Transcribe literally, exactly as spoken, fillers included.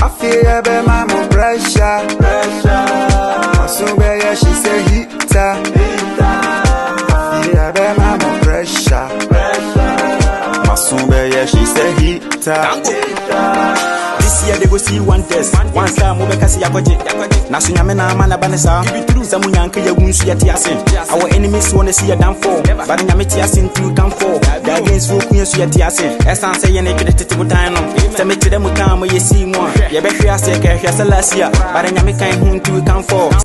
I feel a bit my more pressure. Pressure. So yeah, she say heater. Heater. I feel a bit my more pressure. Pressure. So yeah, she say heater. This year they go see one test. One time we make us see a budget. Nasunya me na mana banesa. Samu yanke ya gunsu ya tiasin. Our enemies wanna see a downfall, but nyame tiasin you can fall. The against folk kunsu ya tiasin. Esan say ye na credit to dino. Say me to them time ye see more. Ye be hwe ase ka hwe salasia. But nyame kan hu you can fall.